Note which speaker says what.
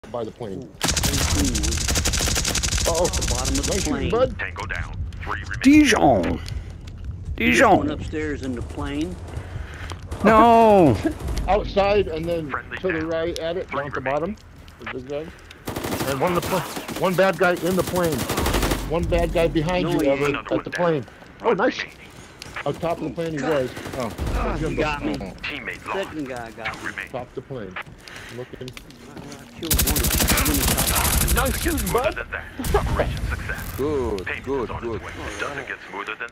Speaker 1: by the plane.
Speaker 2: Oh, the bottom of the
Speaker 1: Nice
Speaker 2: plane.
Speaker 1: shooting, bud.
Speaker 3: Tango down. 3 remain.
Speaker 4: Dijon.
Speaker 2: One
Speaker 4: Dijon.
Speaker 2: upstairs in the plane.
Speaker 4: No.
Speaker 1: Outside and then
Speaker 3: Friendly
Speaker 1: to the
Speaker 3: down.
Speaker 1: right at it,
Speaker 3: 3
Speaker 1: down at the
Speaker 3: remain.
Speaker 1: bottom. The big guy. And one bad guy in the plane. One bad guy behind
Speaker 2: No,
Speaker 1: you,
Speaker 2: he's
Speaker 1: Evan,
Speaker 3: another
Speaker 1: at
Speaker 3: one
Speaker 1: the
Speaker 3: down.
Speaker 1: plane. Oh, nice.
Speaker 3: Remaining.
Speaker 1: On top of the plane he was. Oh,
Speaker 2: He got me.
Speaker 3: Teammate lost.
Speaker 2: Second guy got
Speaker 3: 2
Speaker 2: me.
Speaker 3: remain.
Speaker 1: top the plane. Looking.
Speaker 2: I killed one of them.
Speaker 1: Nice shooting,
Speaker 3: Smoother
Speaker 1: bud.
Speaker 3: than that. Operation success.
Speaker 5: Good,
Speaker 3: Payment
Speaker 5: good,
Speaker 3: is on
Speaker 5: good.
Speaker 3: its way. Doesn't get smoother than